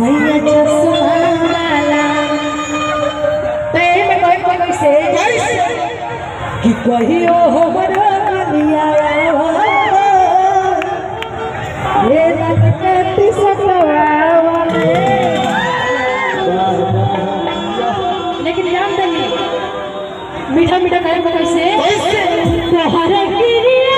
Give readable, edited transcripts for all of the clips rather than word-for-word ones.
भैया चश्मा वाला प्रेम कोई कैसे कि कहियो हमर कनिया ये रंगती सतवाले। लेकिन ध्यान देंगे मीठा मीठा गायब कैसे तोहरे गिरिए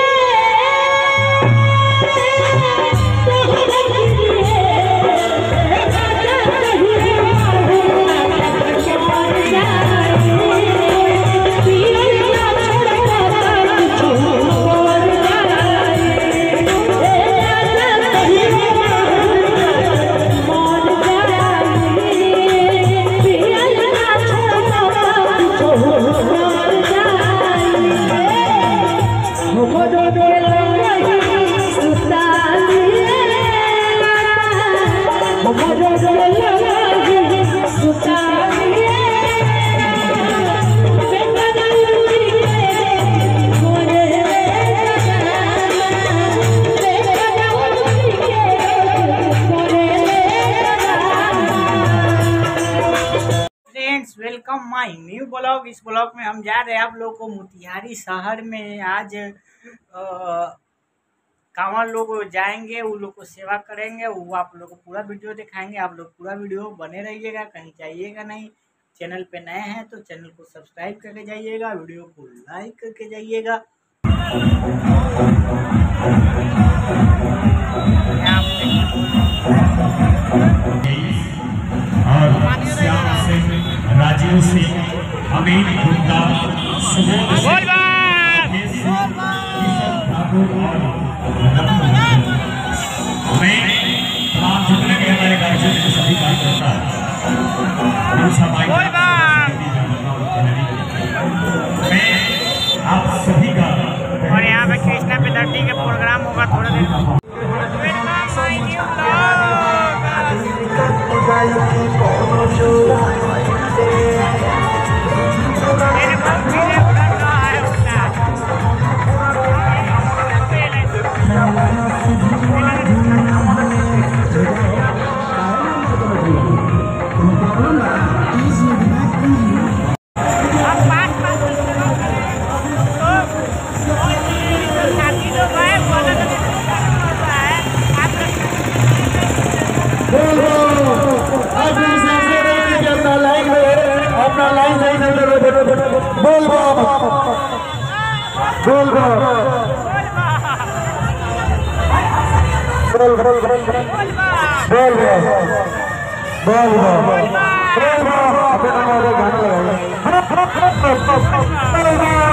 वेलकम माय न्यू ब्लॉग। इस ब्लॉग में हम जा रहे हैं आप लोग को मोतिहारी शहर में। आज कांवड़ लोग जाएंगे, वो लोग को सेवा करेंगे, वो आप लोग को पूरा वीडियो दिखाएंगे। आप लोग पूरा वीडियो बने रहिएगा, कहीं जाइएगा नहीं। चैनल पे नए हैं तो चैनल को सब्सक्राइब करके जाइएगा, वीडियो को लाइक करके जाइएगा। राजीव सिंह, अमित गुप्ता, मैं तमाम जितने भी हमारे गार्जियन के सभी कार्यकर्ता मैं आप सभी का, और यहाँ पे कृष्णा पे धरती के प्रोग्राम होगा थोड़ा देर। बोल बोल